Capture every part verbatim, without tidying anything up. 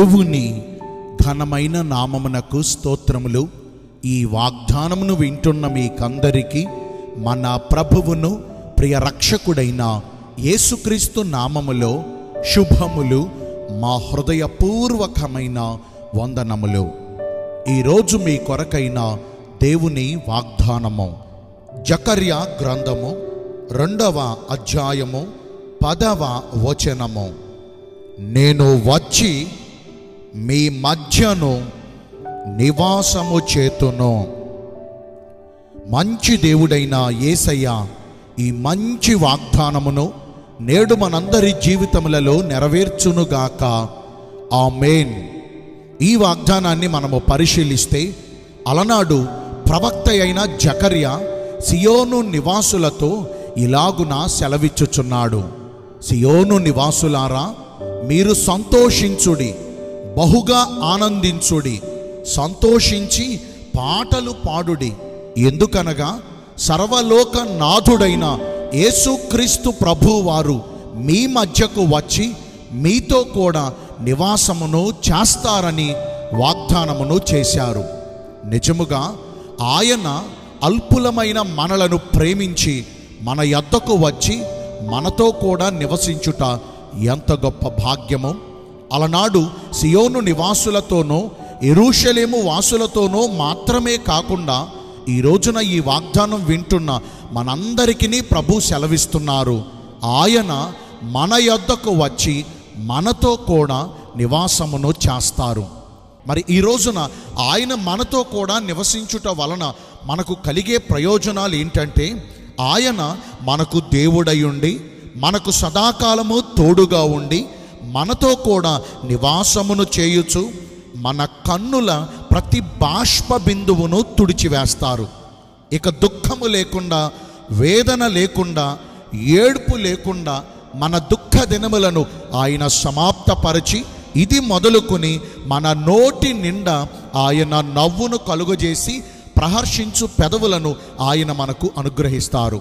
దేవుని ఘనమైన నామమునకు స్తోత్రములు. ఈ వాగ్దానమును వింటున్న మీకందరికీ మన ప్రభువును ప్రియ రక్షకుడైన యేసుక్రీస్తు నామములో శుభములు, మా హృదయపూర్వకమైన వందనములు. ఈరోజు మీ కొరకైన దేవుని వాగ్దానము జకర్యా గ్రంథము రెండవ అధ్యాయము పదవ వచనము. నేను వచ్చి మీ మధ్యను నివాసము చేతును. మంచి దేవుడైన యేసయ్య ఈ మంచి వాగ్దానమును నేడు మనందరి జీవితములలో నెరవేర్చునుగాక. ఆమేన్. ఈ వాగ్దానాన్ని మనము పరిశీలిస్తే అలనాడు ప్రవక్త అయిన జకర్యా సియోను నివాసులతో ఇలాగున సెలవిచ్చుచున్నాడు. సియోను నివాసులారా, మీరు సంతోషించుడి, బహుగా ఆనందించుడి, సంతోషించి పాటలు పాడుడి. ఎందుకనగా సర్వలోక నాథుడైన యేసుక్రీస్తు ప్రభువారు మీ మధ్యకు వచ్చి మీతో కూడా నివాసమును చేస్తారని వాగ్దానమును చేశారు. నిజముగా ఆయన అల్పులమైన మనలను ప్రేమించి మన యొద్దకు వచ్చి మనతో కూడా నివసించుట ఎంత గొప్ప భాగ్యము. అలనాడు సియోను నివాసులతోనూ యెరూషలేము వాసులతోనూ మాత్రమే కాకుండా ఈ రోజున ఈ వాగ్దానం వింటున్న మనందరికీ ప్రభు సెలవిస్తున్నారు. ఆయన మన యొద్దకు వచ్చి మనతో కూడా నివాసమును చేస్తారు. మరి ఈ రోజున ఆయన మనతో కూడా నివసించుట వలన మనకు కలిగే ప్రయోజనాలు ఏంటంటే, ఆయన మనకు దేవుడై ఉండి మనకు సదాకాలము తోడుగా ఉండి మనతో కూడా నివాసమును చేయుచు మన కన్నుల ప్రతి బాష్ప బిందువును తుడిచివేస్తారు. ఇక దుఃఖము లేకుండా, వేదన లేకుండా, ఏడ్పు లేకుండా మన దుఃఖ దినములను ఆయన సమాప్తపరిచి ఇది మొదలుకొని మన నోటి నిండా ఆయన నవ్వును కలుగజేసి ప్రహర్షించు పెదవులను ఆయన మనకు అనుగ్రహిస్తారు.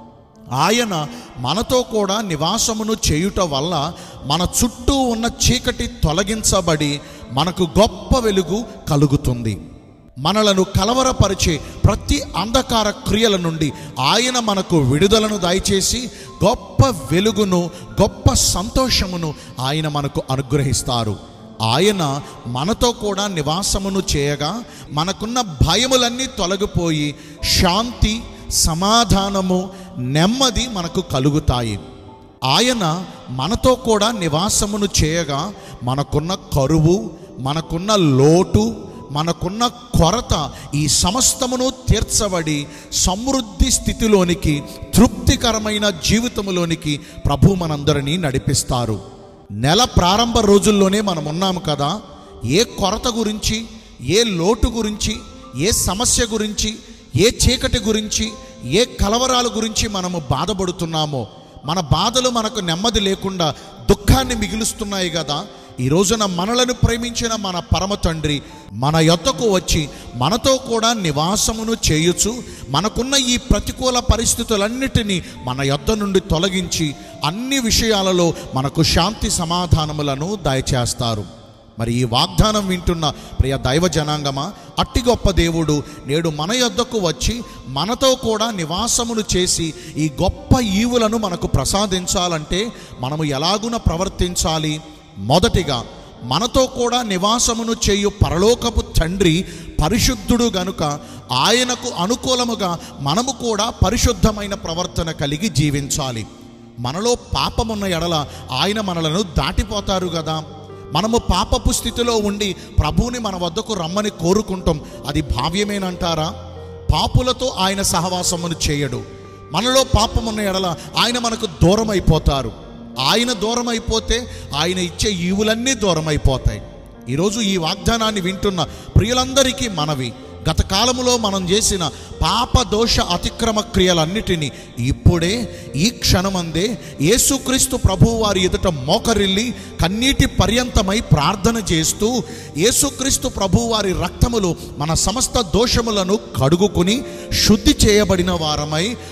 ఆయన మనతో కూడా నివాసమును చేయుట వల్ల మన చుట్టూ ఉన్న చీకటి తొలగించబడి మనకు గొప్ప వెలుగు కలుగుతుంది. మనలను కలవరపరిచే ప్రతి అంధకార క్రియల నుండి ఆయన మనకు విడుదలను దయచేసి గొప్ప వెలుగును, గొప్ప సంతోషమును ఆయన మనకు అనుగ్రహిస్తారు. ఆయన మనతో కూడా నివాసమును చేయగా మనకున్న భయములన్నీ తొలగిపోయి శాంతి, సమాధానము, నెమ్మది మనకు కలుగుతాయి. ఆయన మనతో కూడా నివాసమును చేయగా మనకున్న కరువు, మనకున్న లోటు, మనకున్న కొరత ఈ సమస్తమును తీర్చబడి సమృద్ధి స్థితిలోనికి, తృప్తికరమైన జీవితములోనికి ప్రభు మనందరినీ నడిపిస్తారు. నెల ప్రారంభ రోజుల్లోనే మనం ఉన్నాము కదా. ఏ కొరత గురించి, ఏ లోటు గురించి, ఏ సమస్య గురించి, ఏ చీకటి గురించి, ఏ కలవరాల గురించి మనము బాధపడుతున్నామో, మన బాధలు మనకు నెమ్మది లేకుండా దుఃఖాన్ని మిగులుస్తున్నాయి కదా. ఈ రోజున మనలను ప్రేమించిన మన పరమ తండ్రి మన యొద్దకు వచ్చి మనతో కూడా నివాసమును చేయుచు మనకున్న ఈ ప్రతికూల పరిస్థితులన్నిటినీ మన యొద్ద నుండి తొలగించి అన్ని విషయాలలో మనకు శాంతి సమాధానములను దయచేస్తారు. మరి ఈ వాగ్దానం వింటున్న ప్రియ దైవ జనాంగమా, అట్టి గొప్ప దేవుడు నేడు మన యొద్దకు వచ్చి మనతో కూడా నివాసమును చేసి ఈ గొప్ప ఈవులను మనకు ప్రసాదించాలంటే మనము ఎలాగున ప్రవర్తించాలి? మొదటిగా, మనతో కూడా నివాసమును చేయు పరలోకపు తండ్రి పరిశుద్ధుడు గనుక ఆయనకు అనుకూలముగా మనము కూడా పరిశుద్ధమైన ప్రవర్తన కలిగి జీవించాలి. మనలో పాపమున్న ఎడల ఆయన మనలను దాటిపోతారు కదా. మనము పాపపు స్థితిలో ఉండి ప్రభువుని మన వద్దకు రమ్మని కోరుకుంటాం. అది భావ్యమేనంటారా? పాపులతో ఆయన సహవాసమును చేయడు. మనలో పాపమున్న ఎడల ఆయన మనకు దూరం అయిపోతారు. ఆయన దూరం అయిపోతే ఆయన ఇచ్చే ఈవులన్నీ దూరం అయిపోతాయి. ఈరోజు ఈ వాగ్దానాన్ని వింటున్న ప్రియులందరికీ మనవి, గత కాలములో మనం చేసిన పాప దోష అతిక్రమ క్రియలన్నిటినీ ఇప్పుడే ఈ క్షణమందే యేసుక్రీస్తు ప్రభువు వారి ఎదుట మోకరిల్లి కన్నీటి పర్యంతమై ప్రార్థన చేస్తూ యేసుక్రీస్తు ప్రభువు వారి రక్తములో మన సమస్త దోషములను కడుగుకుని శుద్ధి చేయబడిన వారమై పవిత్ర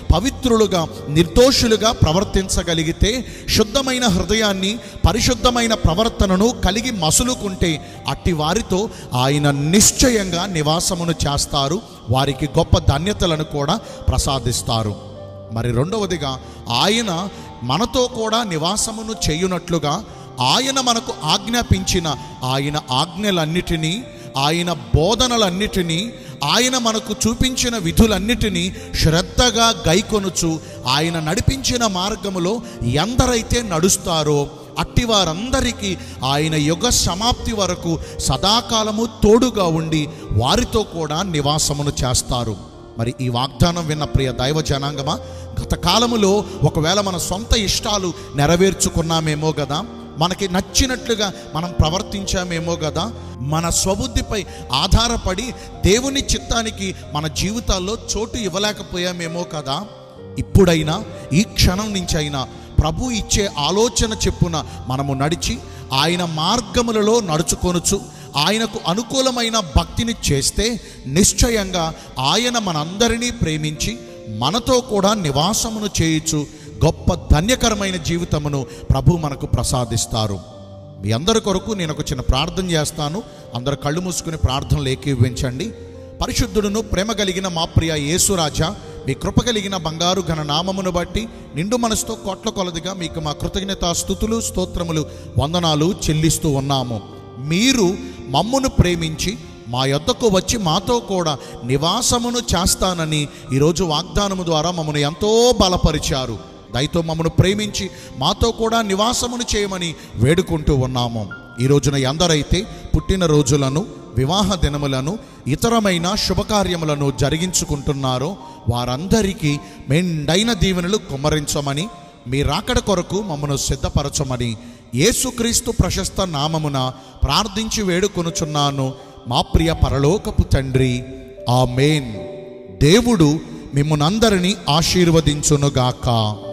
పవిత్రులుగా నిర్దోషులుగా ప్రవర్తించగలిగితే, శుద్ధమైన హృదయాన్ని పరిశుద్ధమైన ప్రవర్తనను కలిగి మసులుకుంటే అట్టి వారితో ఆయన నిశ్చయంగా నివాసమును చేస్తారు, వారికి గొప్ప ధన్యతలను కూడా ప్రసాదిస్తారు. మరి రెండవదిగా, ఆయన మనతో కూడా నివాసమును చేయునట్లుగా ఆయన మనకు ఆజ్ఞాపించిన ఆయన ఆజ్ఞలన్నిటినీ, ఆయన బోధనలన్నిటినీ, ఆయన మనకు చూపించిన విధులన్నిటినీ శ్రద్ధగా గైకొనుచు ఆయన నడిపించిన మార్గములో ఎందరైతే నడుస్తారో అట్టి వారందరికీ ఆయన యుగ సమాప్తి వరకు సదాకాలము తోడుగా ఉండి వారితో కూడా నివాసమును చేస్తారు. మరి ఈ వాగ్దానం విన్న ప్రియ దైవ జనాంగమా, గత కాలములో ఒకవేళ మన సొంత ఇష్టాలు నెరవేర్చుకున్నామేమో కదా, మనకి నచ్చినట్లుగా మనం ప్రవర్తించామేమో కదా, మన స్వబుద్ధిపై ఆధారపడి దేవుని చిత్తానికి మన జీవితాల్లో చోటు ఇవ్వలేకపోయామేమో కదా. ఇప్పుడైనా ఈ క్షణం నుంచి అయినా ప్రభు ఇచ్చే ఆలోచన చెప్పున మనము నడిచి ఆయన మార్గములలో నడుచుకొనుచు ఆయనకు అనుకూలమైన భక్తిని చేస్తే నిశ్చయంగా ఆయన మనందరినీ ప్రేమించి మనతో కూడా నివాసమును చేయుచు గొప్ప ధన్యకరమైన జీవితమును ప్రభు మనకు ప్రసాదిస్తారు. మీ అందరి కొరకు నేను ఒక చిన్న ప్రార్థన చేస్తాను. అందరు కళ్ళు మూసుకుని ప్రార్థనలు ఏకీభవించండి. పరిశుద్ధుడును ప్రేమ కలిగిన మా ప్రియ యేసురాజా, మీ కృప కలిగిన బంగారు ఘన నామమును బట్టి నిండు మనసుతో కోట్ల కొలదిగా మీకు మా కృతజ్ఞతా స్తుతులు స్తోత్రములు వందనాలు చెల్లిస్తూ ఉన్నాము. మీరు మమ్మును ప్రేమించి మా యొద్దకు వచ్చి మాతో కూడా నివాసమును చేస్తానని ఈరోజు వాగ్దానము ద్వారా మమ్మల్ని ఎంతో బలపరిచారు. దయతో మమ్మను ప్రేమించి మాతో కూడా నివాసమును చేయమని వేడుకుంటూ ఉన్నాము. ఈ రోజున ఎందరైతే పుట్టినరోజులను, వివాహ దినములను, ఇతరమైన శుభకార్యములను జరిగించుకుంటున్నారో వారందరికీ మెండైన దీవెనలు కుమ్మరించమని, మీ రాకడ కొరకు మమ్మను సిద్ధపరచమని యేసుక్రీస్తు ప్రశస్త నామమున ప్రార్థించి వేడుకొనుచున్నాను మా ప్రియ పరలోకపు తండ్రి, ఆమేన్. దేవుడు మిమ్మునందరినీ ఆశీర్వదించునుగాక.